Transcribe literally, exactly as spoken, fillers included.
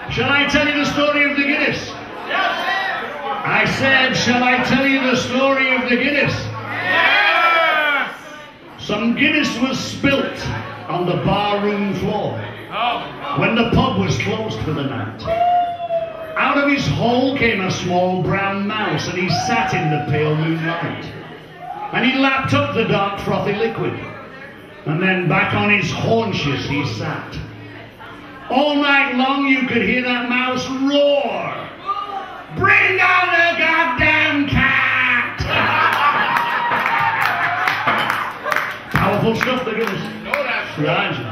Shall I tell you the story of the Guinness? I said, shall I tell you the story of the Guinness? Yes! Some Guinness was spilt on the barroom floor when the pub was closed for the night. Out of his hole came a small brown mouse, and he sat in the pale moonlight. And he lapped up the dark frothy liquid, and then back on his haunches he sat. All night long you could hear that mouse roar, "Bring down the goddamn cat!" Powerful stuff, the Guinness. No, that's Right.